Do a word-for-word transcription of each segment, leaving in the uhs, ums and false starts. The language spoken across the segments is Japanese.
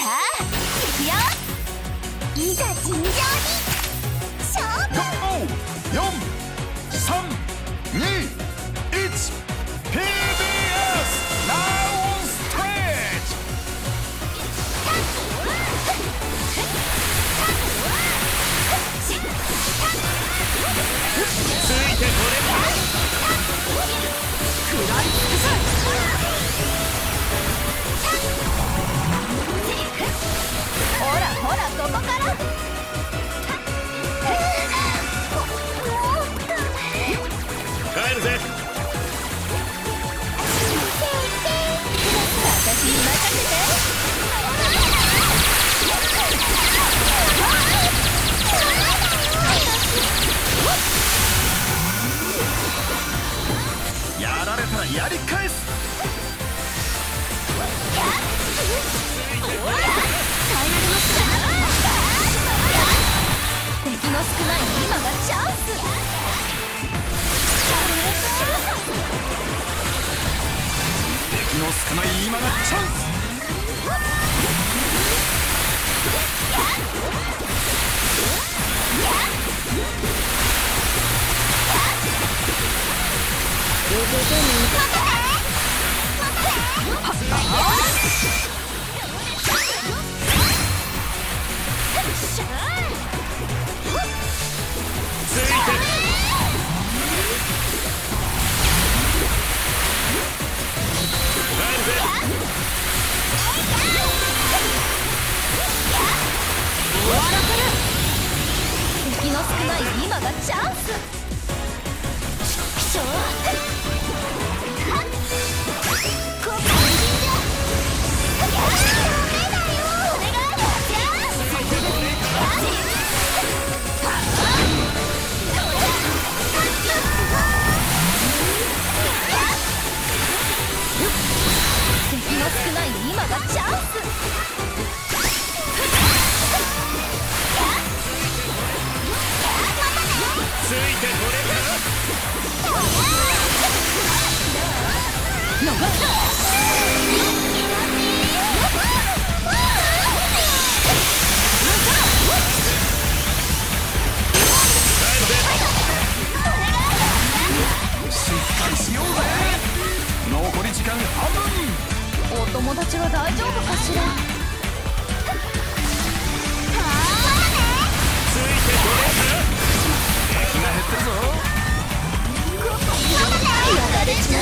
あ行くよ。いざ尋常に勝負。 よん、さん、に、いち ピービーエス ナウステージ。 ついてこれ食らいつくぞ。ほらほらここから。 帰るぜ。 私に任せて。 やられたらやり返す。敵の少ない今がチャンス。敵の少ない今がチャンス。敵の少ない今がチャンス。敵の少ない今がチャンス。 ついてこれ逃した。しっかりしようぜ。残り時間半分。お友達は大丈夫かしら。 ついてこれ敵が減ってるぞ。 やられちまった。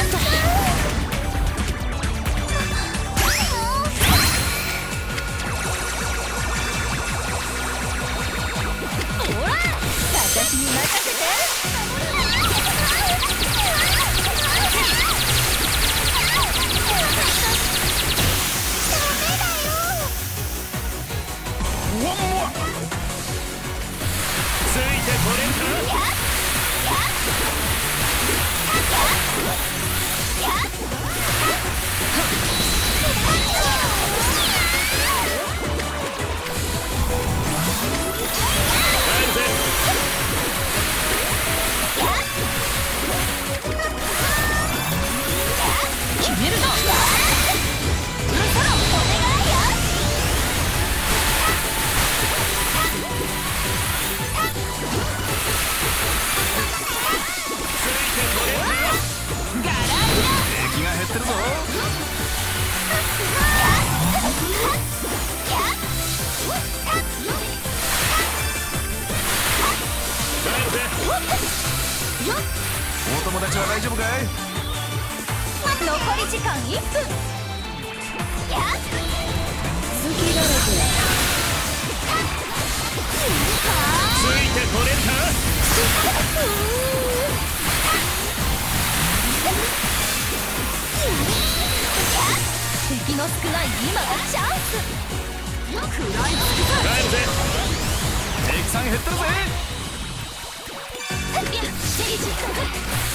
ほら私に任せて。 ついてこれか。 決めるぞ。 敵が減ってるぞ。お友達は大丈夫かい？ 残り時間いっぷん。好きだらけ。 ついてこれか。 敵の少ない今がチャンス。食らいつくぞ。 帰るぜ。 敵さん減ってるぜ。 いや、チェリジ。